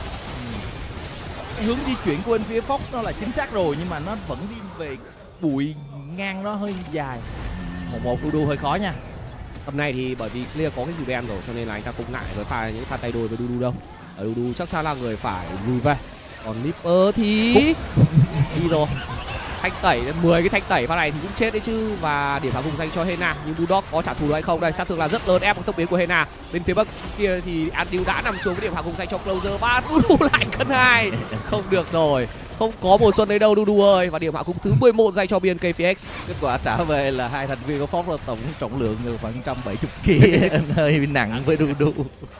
Cái hướng di chuyển của bên phía Fox nó là chính xác rồi, nhưng mà nó vẫn đi về bụi ngang nó hơi dài. 1-1 Dudu hơi khó nha. Tầm này thì bởi vì Clear có cái gì đen rồi cho nên là anh ta không ngại với những pha tay đôi với Dudu đâu. Ở Dudu chắc chắn là người phải lùi về. Còn Nipper thì đi rồi. Thanh tẩy 10 cái thanh tẩy pha này thì cũng chết đấy chứ. Và điểm phá vùng dành cho Hena. Nhưng Bulldog có trả thù được hay không đây? Sát thương là rất lớn, ép một tốc biến của Hena. Bên phía bắc kia thì Andrew đã nằm xuống với điểm phá vùng dành cho Closer. Và Dudu lại cân 2. Không được rồi. Không có mùa xuân đấy đâu Dudu ơi. Và điểm hạ cung thứ 11 dành cho BNK FX. Kết quả trả về là hai thành viên của Fox là tổng trọng lượng được khoảng 170 kg. Hơi nặng với Dudu.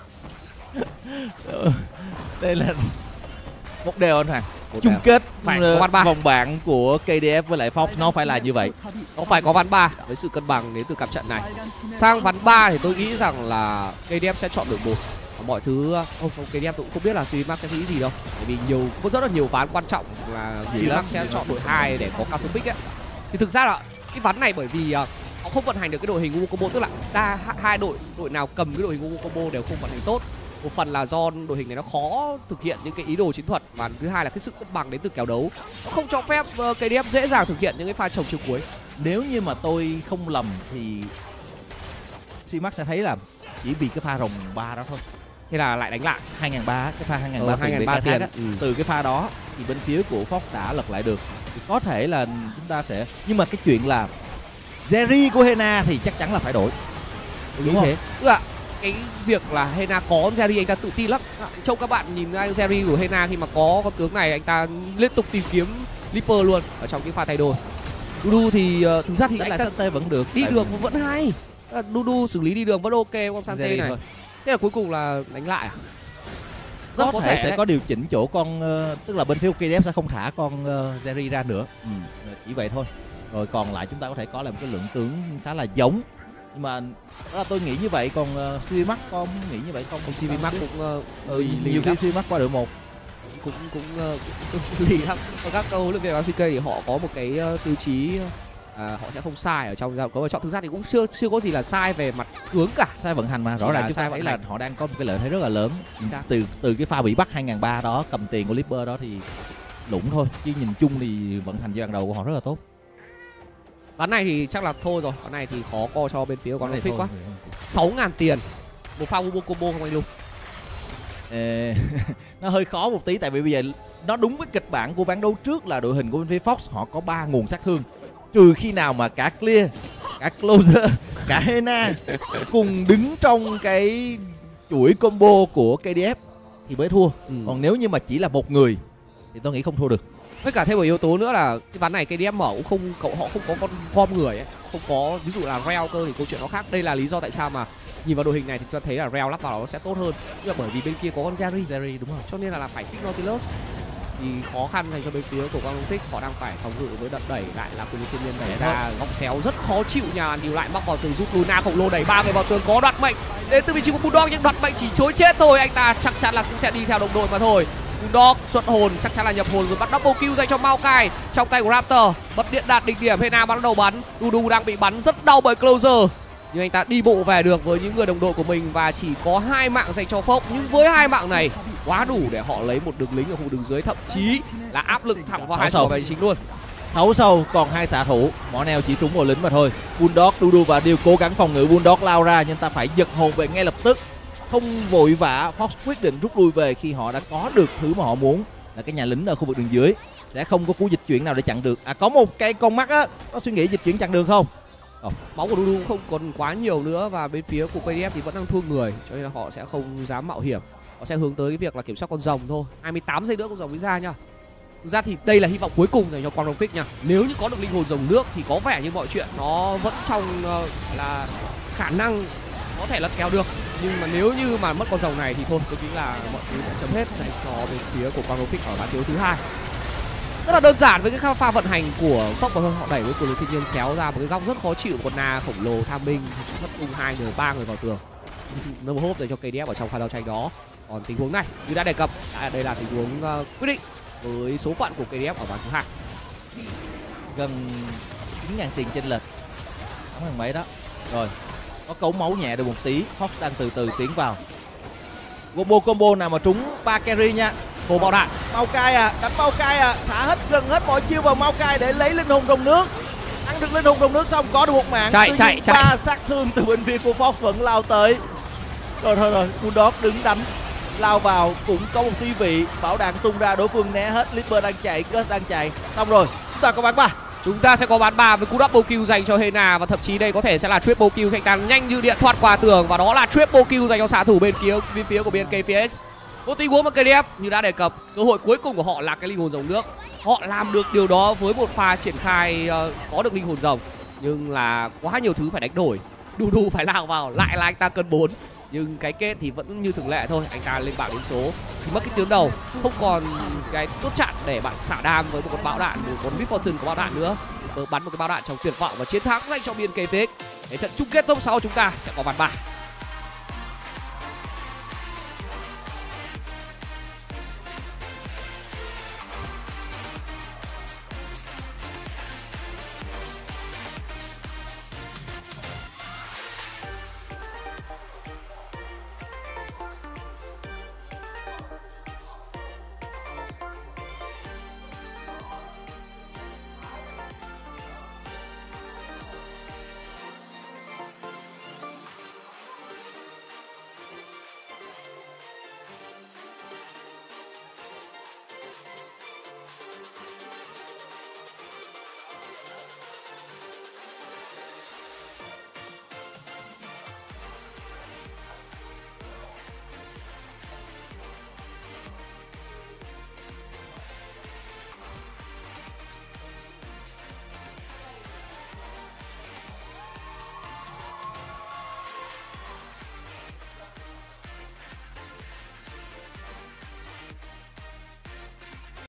Đây là một đều anh Hoàng. Chung kết vòng bảng của KDF với lại Fox nó phải là như vậy. Nó phải có ván 3 với sự cân bằng đến từ cặp trận này. Sang ván 3 thì tôi nghĩ rằng là KDF sẽ chọn đội 1. Mọi thứ không KDF tôi cũng không biết là Cmax sẽ nghĩ gì đâu. Bởi vì có rất là nhiều ván quan trọng là Cmax sẽ chọn đội 2 để có cao pick ấy. Thì thực ra là cái ván này bởi vì họ không vận hành được cái đội hình combo, tức là hai đội nào cầm cái đội hình combo đều không vận hành tốt. Một phần là do đội hình này nó khó thực hiện những cái ý đồ chiến thuật, và thứ hai là cái sự cân bằng đến từ kèo đấu nó không cho phép KDF dễ dàng thực hiện những cái pha trồng chiều cuối. Nếu như mà tôi không lầm thì Cmax sẽ thấy là chỉ vì cái pha rồng 3 đó thôi. Thế là lại đánh lại 2003, cái pha 2003 tiền. Từ cái pha đó thì bên phía của Fox đã lật lại được. Thì có thể là chúng ta sẽ, nhưng mà cái chuyện là Jerry của Hena thì chắc chắn là phải đổi. Đúng không? Thế. Tức là cái việc là Hena có Jerry anh ta tự tin lắm. Trông các bạn nhìn anh Jerry của Hena khi mà có con tướng này anh ta liên tục tìm kiếm Leaper luôn ở trong cái pha tay đôi. Dudu thì thực ra thì anh ta Sante vẫn được, đi đường vẫn hay. Dudu xử lý đi đường vẫn ok con Sante này. Thôi. Thế là cuối cùng là đánh lại à? Có thể sẽ có điều chỉnh chỗ con, tức là bên phía KDF sẽ không thả con Jerry ra nữa. Chỉ vậy thôi. Rồi còn lại chúng ta có thể có là một cái lượng tướng khá là giống. Nhưng mà đó là tôi nghĩ như vậy, còn CVMAX con nghĩ như vậy không? CVMAX cũng nhiều khi CVMAX qua đội 1 cũng lì lắm. Còn các huấn luyện viên của FCK thì họ có một cái tiêu chí họ sẽ không sai ở trong có chọn. Thực ra thì cũng chưa có gì là sai về mặt tướng cả, sai vận hành mà rõ ràng chúng ta thấy là họ đang có một cái lợi thế rất là lớn. Từ cái pha bị bắt 2003 đó, cầm tiền của Leaper đó thì lũng thôi, chứ nhìn chung thì vận hành giai đoạn đầu của họ rất là tốt. Ván này thì chắc là thôi rồi, ván này thì khó co cho bên phía con thích quá. 6.000 tiền một pha combo không anh Lục? Nó hơi khó một tí, tại vì bây giờ nó đúng với kịch bản của ván đấu trước là đội hình của bên phía Fox họ có 3 nguồn sát thương, trừ khi nào mà cả Clear, cả Closer, cả Hena cùng đứng trong cái chuỗi combo của KDF thì mới thua. Còn nếu như mà chỉ là một người thì tôi nghĩ không thua được. Với cả thêm một yếu tố nữa là cái ván này KDF mở cũng họ không có con gom người ấy, không có ví dụ là Rell cơ thì câu chuyện nó khác. Đây là lý do tại sao mà nhìn vào đội hình này thì chúng ta thấy là Rell lắp vào nó sẽ tốt hơn. Nhưng mà bởi vì bên kia có con Jerry đúng không? Cho nên là phải pick Nautilus thì khó khăn dành cho bên phía của con Thích. Họ đang phải phòng ngự với đợt đẩy lại là cùng thiên nhiên đẩy ra góc xéo rất khó chịu nha. Điều lại móc vào tường giúp Luna khổng lồ đẩy 3 người vào tường, có đoạt mệnh đến từ vị trí của Bulldog nhưng đoạt mệnh chỉ chối chết thôi. Anh ta chắc chắn là cũng sẽ đi theo đồng đội mà thôi. Bulldog xuất hồn, chắc chắn là nhập hồn rồi, bắt double kill dành cho Maokai trong tay của Raptor. Bật điện đạt đỉnh điểm, Hena bắt đầu bắn. Dudu đang bị bắn rất đau bởi Closer, nhưng anh ta đi bộ về được với những người đồng đội của mình và chỉ có 2 mạng dành cho Fox. Nhưng với 2 mạng này quá đủ để họ lấy một đường lính ở khu đường dưới, thậm chí là áp lực thẳng vào 2 bảo vệ chính luôn. 6 sâu còn 2 xạ thủ, mỏ neo chỉ trúng vào lính mà thôi. Bulldog, Dudu và Dio cố gắng phòng ngự. Bulldog lao ra nhưng ta phải giật hồn về ngay lập tức, không vội vã. Fox quyết định rút lui về khi họ đã có được thứ mà họ muốn là cái nhà lính ở khu vực đường dưới. Sẽ không có cú dịch chuyển nào để chặn được. Có một cái con mắt á, có suy nghĩ dịch chuyển chặn được không? Máu của Dudu không còn quá nhiều nữa và bên phía của KDF thì vẫn đang thua người, cho nên là họ sẽ không dám mạo hiểm. Họ sẽ hướng tới cái việc là kiểm soát con rồng thôi. 28 giây nữa con rồng mới ra nha. Thực ra thì đây là hy vọng cuối cùng dành cho Quang Đông Fix nha. Nếu như có được linh hồn rồng nước thì có vẻ như mọi chuyện nó vẫn trong là khả năng có thể lật kéo được. Nhưng mà nếu như mà mất con rồng này thì thôi, tôi nghĩ là mọi thứ sẽ chấm hết dành cho bên phía của Quang Đông Fix ở ván đấu thứ 2. Rất là đơn giản với cái pha vận hành của Fox, và họ đẩy với của thiên nhiên xéo ra một cái góc rất khó chịu. Con Na khổng lồ tham binh mất tung 2 người 3 người vào tường, nó hốp dành cho KDF ở trong pha giao tranh đó. Còn tình huống này như đã đề cập, đây là tình huống quyết định với số phận của KDF ở ván thứ 2. Gần 9.000 tiền chênh lệch, không bằng mấy đó. Rồi có cấu máu nhẹ được một tí. Fox đang từ từ tiến vào. Combo nào mà trúng 3 carry nha. Cô bạo đạn Maokai đánh Maokai xả hết gần hết mọi chiêu vào Maokai để lấy linh hồn rồng nước. Ăn được linh hồn rồng nước xong có được một mạng. Chạy 3 sát thương từ bên phía của Fox vẫn lao tới. Rồi Bulldog đứng đánh, lao vào cũng có một tí vị. Bảo đạn tung ra, đối phương né hết. Leaper đang chạy, Curse đang chạy. Xong rồi chúng ta có ván 3. Chúng ta sẽ có ván 3 với cú double kill dành cho Hena, và thậm chí đây có thể sẽ là triple kill. Khách đang nhanh như điện thoát qua tường, và đó là triple kill dành cho xạ thủ bên phía của BNK Phoenix. Một tình huống mà KDF như đã đề cập, cơ hội cuối cùng của họ là cái linh hồn rồng nước. Họ làm được điều đó với một pha triển khai có được linh hồn rồng, nhưng là quá nhiều thứ phải đánh đổi. Dudu phải lao vào, lại là anh ta cân 4. Nhưng cái kết thì vẫn như thường lệ thôi, anh ta lên bảng điểm số thì mất cái tiếng đầu, không còn cái chốt chặn để bạn xả đam với một con bão đạn, một con Misfortune có bão đạn nữa. Bắn một cái bão đạn trong tuyệt vọng và chiến thắng dành cho BNK Phoenix. Để trận chung kết top 6 chúng ta sẽ có ván 3.